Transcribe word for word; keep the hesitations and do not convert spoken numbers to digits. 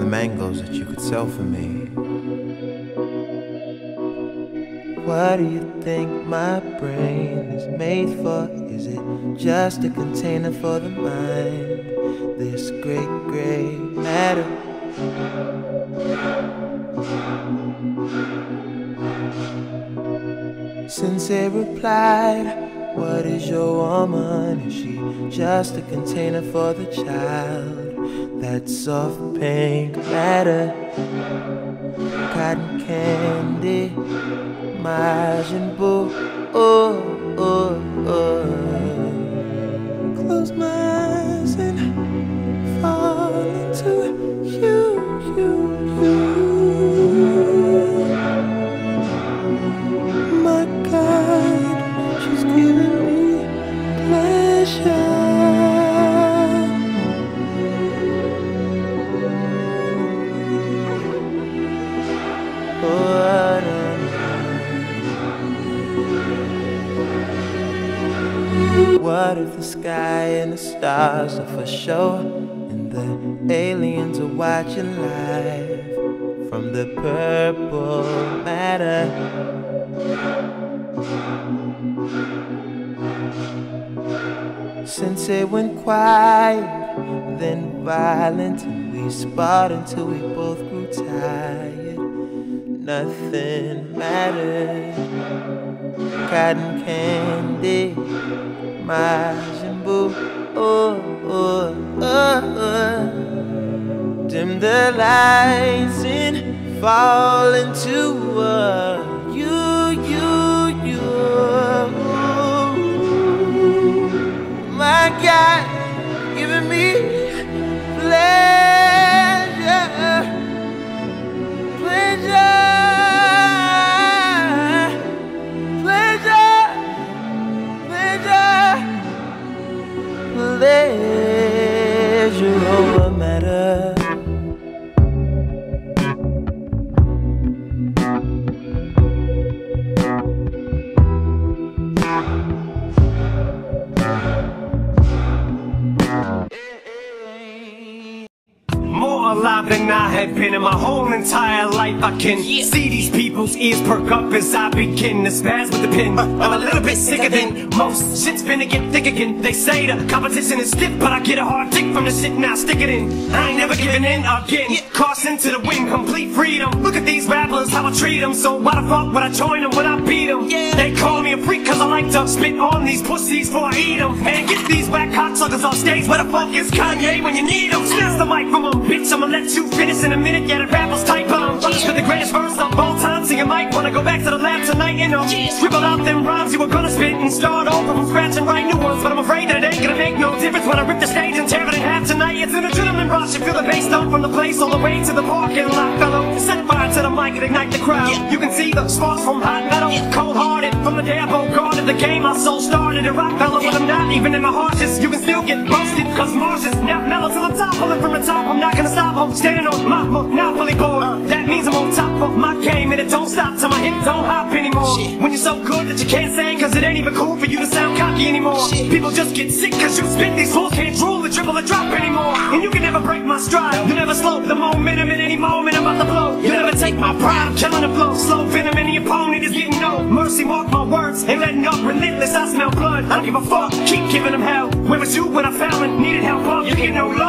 mangoes that you could sell for me. What do you think my brain is made for? Is it just a container for the mind? This great gray matter. Sensei replied, what is your woman? Is she just a container for the child? That soft pink matter, cotton candy, Majin Buu, oh, oh, oh. Close my eyes and fall into you, you, you. My God, she's giving me pleasure. What if the sky and the stars are for show, and the aliens are watching live from the purple matter? Sensei went quiet, then violent, and we sparred until we both grew tired. Nothing mattered. Cotton candy, Majin Buu, oh, oh, oh, oh. Dim the lights and fall into uh, you, you, you. My God, giving me pleasure, pleasure. Pleasure over matter. More alive than I had been in my whole entire life. I can yeah. see these people's ears perk up as I begin to spaz with the pen. I'm a little bit sicker than most. Shit's finna get thick again. They say the competition is stiff, but I get a hard dick from the shit, now stick it in. I ain't never giving in again. Yeah. Caution to the wind, complete freedom. Look at these rappers, how I treat them. So why the fuck would I join them when I beat them? Yeah. They call me a freak cause I like to spit on these pussies before I eat them. Man, get these whack cocksuckers off stage. Where the fuck is Kanye when you need them? Snatch the mic from them, bitch, I'ma let you finish in a minute. Yeah, the rappers type on. Runners with the greatest verse of all time. So you might wanna go back to the lab tonight and uh, scribble out them rhymes you were gonna spit and start over from scratch and write new ones. But I'm afraid that it ain't gonna make no difference when I rip the stage and tear it in half tonight. It's an adrenaline rush. You feel the bass dump from the place all the way to the parking lot, fellow. Set fire to the mic and ignite the crowd. Yeah. You can see the sparks from hot metal, yeah. Cold-hearted from the day I guarded the game. My soul started in rock fellow, but I'm not even in my harshest. You can still get busted, cause Mars is now mellow to the top. Pulling from the top, I'm not gonna stop. I'm standing on my monopoly board. Uh, that means I'm on top of my game, and it don't stop till my hip don't hop anymore. Shit. When you're so good that you can't sing, cause it ain't even cool for you to sound cocky anymore. Shit. People just get sick cause you spit. These fools can't drool or dribble or drop anymore. And you can never break my stride. You never slow the momentum at any moment I'm about to blow. You never take my pride, I'm killing the flow. Slow venom, any opponent is getting no mercy. Mark my words, ain't letting up, relentless, I smell blood. I don't give a fuck, keep giving them hell. Where was you when I fell and needed help up? You get no love.